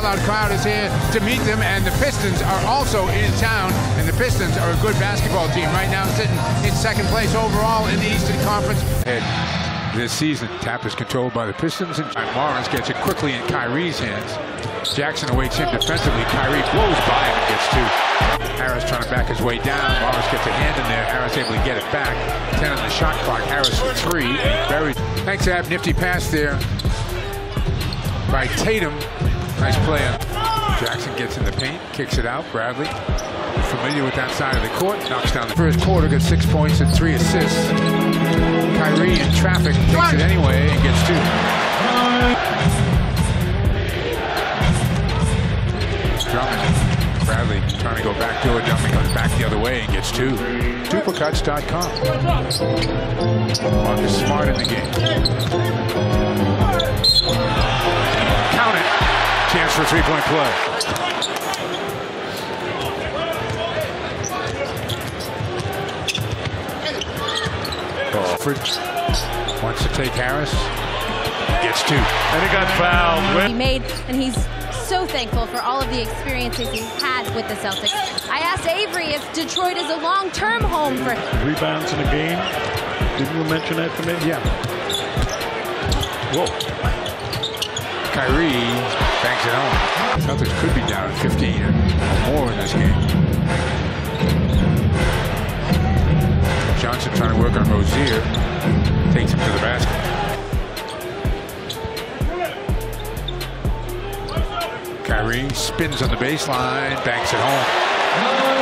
sellout crowd is here to meet them, and the Pistons are also in town, and the Pistons are a good basketball team right now, sitting in second place overall in the Eastern Conference. This season, tap is controlled by the Pistons, and Morris gets it quickly in Kyrie's hands. Jackson awaits him defensively. Kyrie blows by him and gets two. Harris trying to back his way down. Morris gets a hand in there. Harris able to get it back. 10 on the shot clock. Harris for three. And he buried. Thanks, Ab. Nifty pass there by Tatum. Nice play. Jackson gets in the paint, kicks it out. Bradley, familiar with that side of the court, knocks down the first quarter, got 6 points and 3 assists. Kyrie in traffic takes it anyway and gets two. Drummond, Bradley trying to go back to it. Drummond goes back the other way and gets two. Supercuts.com. Marcus Smart in the game. Count it. Chance for a three-point play. Wants to take Harris. Gets two. And he got fouled. He made, and he's so thankful for all of the experiences he's had with the Celtics. I asked Avery if Detroit is a long-term home for rebounds in a game. Didn't you mention that to me? Yeah. Whoa. Kyrie banks it home. Celtics could be down 15 or more in this game. Johnson trying to work on Rozier. Takes him to the basket. Kyrie spins on the baseline, banks it home.